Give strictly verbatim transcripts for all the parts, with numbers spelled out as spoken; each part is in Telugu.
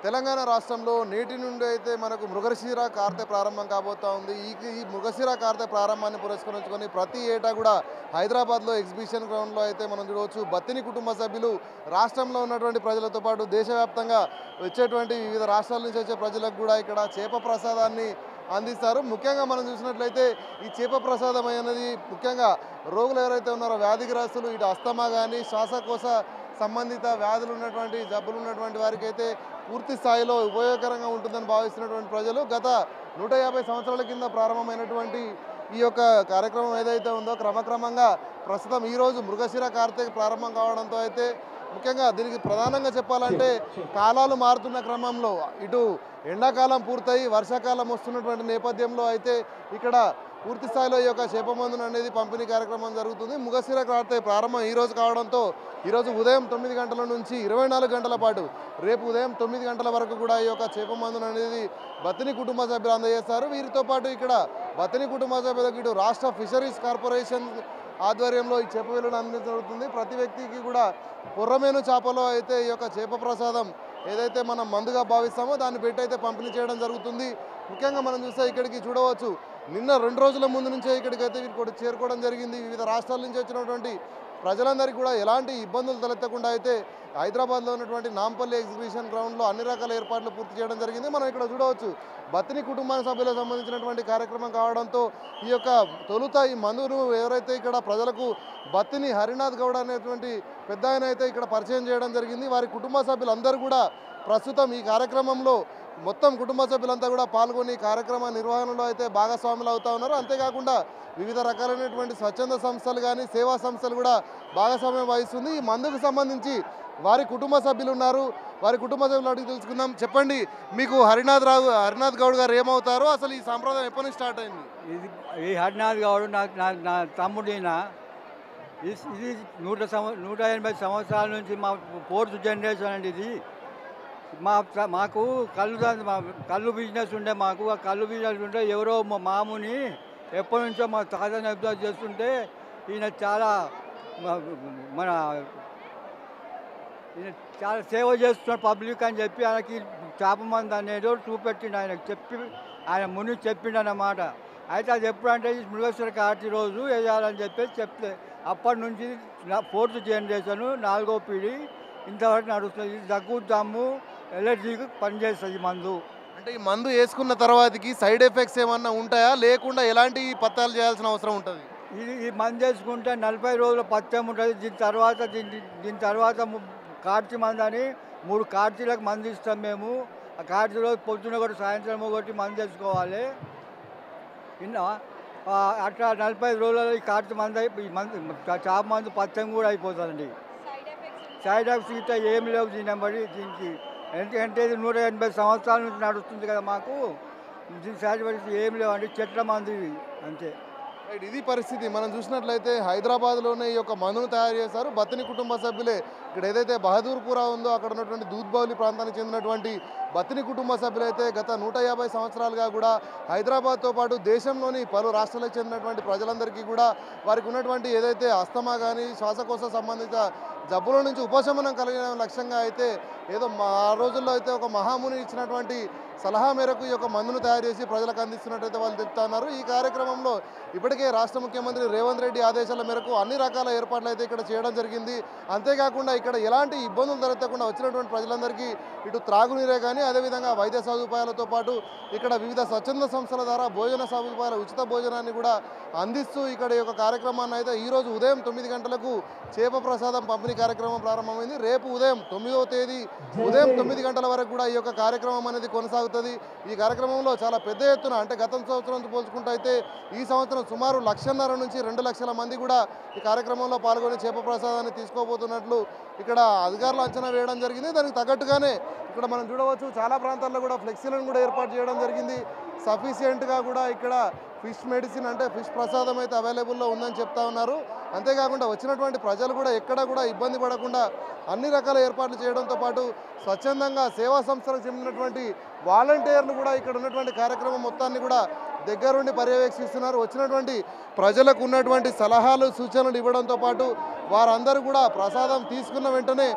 తెలంగాణ రాష్ట్రంలో నేటి నుండి అయితే మనకు మృగశిర కార్తె ప్రారంభం కాబోతా ఉంది. ఈ ఈ మృగశిర కార్తె ప్రారంభాన్ని పురస్కరించుకొని ప్రతి ఏటా కూడా హైదరాబాద్లో ఎగ్జిబిషన్ గ్రౌండ్లో అయితే మనం చూడవచ్చు. బత్తిని కుటుంబ సభ్యులు రాష్ట్రంలో ఉన్నటువంటి ప్రజలతో పాటు దేశవ్యాప్తంగా వచ్చేటువంటి వివిధ రాష్ట్రాల నుంచి వచ్చే ప్రజలకు కూడా ఇక్కడ చేప ప్రసాదాన్ని అందిస్తారు. ముఖ్యంగా మనం చూసినట్లయితే ఈ చేప ప్రసాదం అనేది ముఖ్యంగా రోగులు ఎవరైతే ఉన్నారో వ్యాధిగ్రస్తులు, ఇటు అస్తమా కానీ శ్వాసకోశ సంబంధిత వ్యాధులు ఉన్నటువంటి జబ్బులు ఉన్నటువంటి వారికి అయితే పూర్తి స్థాయిలో ఉపయోగకరంగా ఉంటుందని భావిస్తున్నటువంటి ప్రజలు గత నూట యాభై సంవత్సరాల కింద ప్రారంభమైనటువంటి ఈ యొక్క కార్యక్రమం ఏదైతే ఉందో క్రమక్రమంగా ప్రస్తుతం ఈరోజు మృగశిర కార్తె ప్రారంభం కావడంతో అయితే ముఖ్యంగా దీనికి ప్రధానంగా చెప్పాలంటే కాలాలు మారుతున్న క్రమంలో ఇటు ఎండాకాలం పూర్తయి వర్షాకాలం వస్తున్నటువంటి నేపథ్యంలో అయితే ఇక్కడ పూర్తి స్థాయిలో ఈ యొక్క చేప మందును అనేది పంపిణీ కార్యక్రమం జరుగుతుంది. మృగశిర కార్తె ప్రారంభం ఈరోజు కావడంతో ఈరోజు ఉదయం తొమ్మిది గంటల నుంచి ఇరవై నాలుగు గంటల పాటు రేపు ఉదయం తొమ్మిది గంటల వరకు కూడా ఈ యొక్క చేప మందును అనేది బత్తిని కుటుంబ సభ్యులు అందజేస్తారు. వీరితో పాటు ఇక్కడ బత్తిని కుటుంబ సభ్యులకు ఇటు రాష్ట్ర ఫిషరీస్ కార్పొరేషన్ ఆధ్వర్యంలో ఈ చేప విలువను అందించబడుతుంది. ప్రతి వ్యక్తికి కూడా కొర్రమేను చేపలో అయితే ఈ యొక్క చేప ప్రసాదం ఏదైతే మనం మందుగా భావిస్తామో దాన్ని పెట్టి అయితే పంపిణీ చేయడం జరుగుతుంది. ముఖ్యంగా మనం చూస్తే ఇక్కడికి చూడవచ్చు, నిన్న రెండు రోజుల ముందు నుంచే ఇక్కడికి అయితే వీరు చేరుకోవడం జరిగింది. వివిధ రాష్ట్రాల నుంచి వచ్చినటువంటి ప్రజలందరికీ కూడా ఎలాంటి ఇబ్బందులు తలెత్తకుండా అయితే హైదరాబాద్లో ఉన్నటువంటి నాంపల్లి ఎగ్జిబిషన్ గ్రౌండ్లో అన్ని రకాల ఏర్పాట్లు పూర్తి చేయడం జరిగింది. మనం ఇక్కడ చూడవచ్చు, బత్తిని కుటుంబ సభ్యులకు సంబంధించినటువంటి కార్యక్రమం కావడంతో ఈ యొక్క తొలుత ఈ మందును ఎవరైతే ఇక్కడ ప్రజలకు బత్తిని హరినాథ్ గౌడ్ అనేటువంటి పెద్ద ఆయన అయితే ఇక్కడ పరిచయం చేయడం జరిగింది. వారి కుటుంబ సభ్యులందరూ కూడా ప్రస్తుతం ఈ కార్యక్రమంలో మొత్తం కుటుంబ సభ్యులంతా కూడా పాల్గొని కార్యక్రమ నిర్వహణలో అయితే భాగస్వాములు అవుతా ఉన్నారు. అంతేకాకుండా వివిధ రకాలైనటువంటి స్వచ్ఛంద సంస్థలు కానీ సేవా సంస్థలు కూడా భాగస్వామ్యం వహిస్తుంది. ఈ మందుకు సంబంధించి వారి కుటుంబ సభ్యులు ఉన్నారు, వారి కుటుంబ సభ్యులు అడిగి తెలుసుకుందాం. చెప్పండి, మీకు హరినాథ్ రావు హరినాథ్ గౌడ్ గారు ఏమవుతారు, అసలు ఈ సాంప్రదాయం ఎప్పటి నుంచి స్టార్ట్ అయింది? ఇది ఈ హరినాథ్ గౌడ్ నాకు నా నా తమ్ముడిన ఇది నూట సంవ నూట ఎనభై సంవత్సరాల నుంచి మా ఫోర్త్ జనరేషన్ అండి. ఇది మా మాకు కళ్ళు మా కళ్ళు బిజినెస్ ఉండే, మాకు ఆ కళ్ళు బిజినెస్ ఉంటే ఎవరో మా మాముని ఎప్పటి నుంచో మా తాతని అబ్జర్వ్ చేస్తుంటే ఈయన చాలా మన ఈయన చాలా సేవ చేస్తున్నాడు పబ్లిక్ అని చెప్పి ఆయనకి చేప మంది అనేది చూపెట్టిండు. ఆయనకు చెప్పి ఆయన ముని చెప్పిండు అన్నమాట. అయితే అది ఎప్పుడంటే ఈ మృగశిర కార్తె రోజు వేయాలని చెప్పేసి చెప్తే అప్పటి నుంచి ఫోర్త్ జనరేషను నాలుగో పీడి ఇంతవరకు నడుస్తుంది. ఇది దగ్గు దమ్ము ఎలర్జీకి పనిచేస్తుంది మందు. అంటే ఈ మందు వేసుకున్న తర్వాతకి సైడ్ ఎఫెక్ట్స్ ఏమన్నా ఉంటాయా, లేకుండా ఎలాంటి పత్తాలు చేయాల్సిన అవసరం ఉంటుంది? ఇది ఈ మందు వేసుకుంటే నలభై రోజుల పత్యం ఉంటుంది. దీని తర్వాత దీని దీని తర్వాత కార్తీ మందు అని మూడు కార్తీలకు మందు ఇస్తాం మేము. ఆ కార్తీ రోజు పొద్దున ఒకటి సాయంత్రం ఒకటి మందు వేసుకోవాలి. ఇన్నా అట్లా నలభై రోజులలో ఈ కార్తీ మందు ఈ మందు చేప మందు పత్యం కూడా అయిపోతుందండి. సైడ్ ఎఫెక్ట్స్ ఇట్లా ఏం లేవు దీని బట్టి దీనికి. ఎందుకంటే ఇది నూట ఎనభై సంవత్సరాల నుంచి నడుస్తుంది కదా మాకు. దీని సైడ్ ఎఫెక్ట్స్ ఏం లేవండి, చెట్ల మందు ఇవి అంతే. ఇది పరిస్థితి. మనం చూసినట్లయితే హైదరాబాద్లోనే ఈ యొక్క మందును తయారు చేశారు బత్తిని కుటుంబ సభ్యులే. ఇక్కడ ఏదైతే బహదూర్పురా ఉందో అక్కడ ఉన్నటువంటి దూద్బౌలి ప్రాంతానికి చెందినటువంటి బత్తిని కుటుంబ సభ్యులైతే గత నూట యాభై సంవత్సరాలుగా కూడా హైదరాబాద్తో పాటు దేశంలోని పలు రాష్ట్రాలకు చెందినటువంటి ప్రజలందరికీ కూడా వారికి ఉన్నటువంటి ఏదైతే అస్తమా కానీ శ్వాసకోశ సంబంధిత జబ్బుల నుంచి ఉపశమనం కలిగిన లక్ష్యంగా అయితే ఏదో ఆ రోజుల్లో అయితే ఒక మహాముని ఇచ్చినటువంటి సలహా మేరకు ఈ యొక్క మందును తయారు చేసి ప్రజలకు అందిస్తున్నట్టయితే వాళ్ళు చెప్తా ఉన్నారు. ఈ కార్యక్రమంలో ఇప్పటికే రాష్ట్ర ముఖ్యమంత్రి రేవంత్ రెడ్డి ఆదేశాల మేరకు అన్ని రకాల ఏర్పాట్లు అయితే ఇక్కడ చేయడం జరిగింది. అంతేకాకుండా ఇక్కడ ఎలాంటి ఇబ్బందులు తలెత్తకుండా వచ్చినటువంటి ప్రజలందరికీ ఇటు త్రాగునీరే కానీ అదేవిధంగా వైద్య సదుపాయాలతో పాటు ఇక్కడ వివిధ స్వచ్ఛంద సంస్థల ద్వారా భోజన సదుపాయాల ఉచిత భోజనాన్ని కూడా అందిస్తూ ఇక్కడ ఈ యొక్క కార్యక్రమాన్ని అయితే ఈరోజు ఉదయం తొమ్మిది గంటలకు చేప ప్రసాదం పంపిణీ కార్యక్రమం ప్రారంభమైంది. రేపు ఉదయం తొమ్మిదవ తేదీ ఉదయం తొమ్మిది గంటల వరకు కూడా ఈ యొక్క కార్యక్రమం అనేది కొనసాగుతుంది. ఈ కార్యక్రమంలో చాలా పెద్ద ఎత్తున అంటే గత సంవత్సరంతో పోల్చుకుంటూ అయితే ఈ సంవత్సరం సుమారు లక్షన్నర నుంచి రెండు లక్షల మంది కూడా ఈ కార్యక్రమంలో పాల్గొని చేప ప్రసాదాన్ని తీసుకోబోతున్నట్లు ఇక్కడ అధికారులు అంచనా వేయడం జరిగింది. దానికి తగ్గట్టుగానే ఇక్కడ మనం చూడవచ్చు, చాలా ప్రాంతాల్లో కూడా ఫ్లెక్సీలను కూడా ఏర్పాటు చేయడం జరిగింది. సఫిషియెంట్గా కూడా ఇక్కడ ఫిష్ మెడిసిన్ అంటే ఫిష్ ప్రసాదం అయితే అవైలబుల్లో ఉందని చెప్తా ఉన్నారు. అంతేకాకుండా వచ్చినటువంటి ప్రజలు కూడా ఎక్కడ కూడా ఇబ్బంది పడకుండా అన్ని రకాల ఏర్పాట్లు చేయడంతో పాటు స్వచ్ఛందంగా సేవా సంస్థలకు చెందినటువంటి వాలంటీర్లు కూడా ఇక్కడ ఉన్నటువంటి కార్యక్రమం మొత్తాన్ని కూడా దగ్గరుండి పర్యవేక్షిస్తున్నారు. వచ్చినటువంటి ప్రజలకు ఉన్నటువంటి సలహాలు సూచనలు ఇవ్వడంతో పాటు వారందరూ కూడా ప్రసాదం తీసుకున్న వెంటనే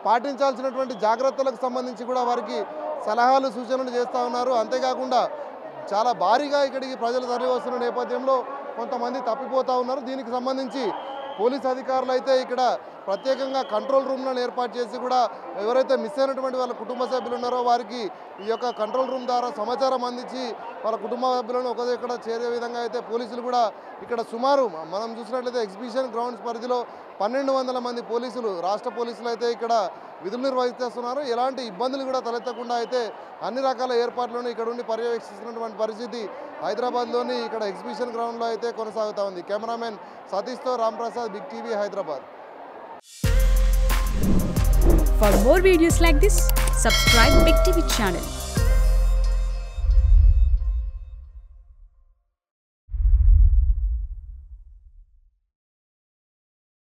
పాటించాల్సినటువంటి జాగ్రత్తలకు సంబంధించి కూడా వారికి సలహాలు సూచనలు చేస్తూ ఉన్నారు. అంతేకాకుండా చాలా భారీగా ఇక్కడికి ప్రజలు తరలి వస్తున్న నేపథ్యంలో కొంతమంది తప్పిపోతూ ఉన్నారు. దీనికి సంబంధించి పోలీస్ అధికారులు అయితే ఇక్కడ ప్రత్యేకంగా కంట్రోల్ రూమ్లను ఏర్పాటు చేసి కూడా ఎవరైతే మిస్ అయినటువంటి వాళ్ళ కుటుంబ సభ్యులు ఉన్నారో వారికి ఈ యొక్క కంట్రోల్ రూమ్ ద్వారా సమాచారం అందించి వాళ్ళ కుటుంబ సభ్యులను ఒక దగ్గర చేరే విధంగా అయితే పోలీసులు కూడా ఇక్కడ సుమారు మనం చూసినట్లయితే ఎగ్జిబిషన్ గ్రౌండ్స్ పరిధిలో పన్నెండు వందల మంది పోలీసులు రాష్ట్ర పోలీసులు అయితే ఇక్కడ విధులు నిర్వహిస్తున్నారు. ఎలాంటి ఇబ్బందులు కూడా తలెత్తకుండా అయితే అన్ని రకాల ఏర్పాట్లను ఇక్కడ ఉండి పర్యవేక్షిస్తున్నటువంటి పరిస్థితి హైదరాబాద్లోని ఇక్కడ ఎగ్జిబిషన్ గ్రౌండ్లో అయితే కొనసాగుతూ ఉంది. కెమెరామెన్ సతీష్తో Ramprasad, big TV, Hyderabad. For more videos like this, subscribe Big T V channel.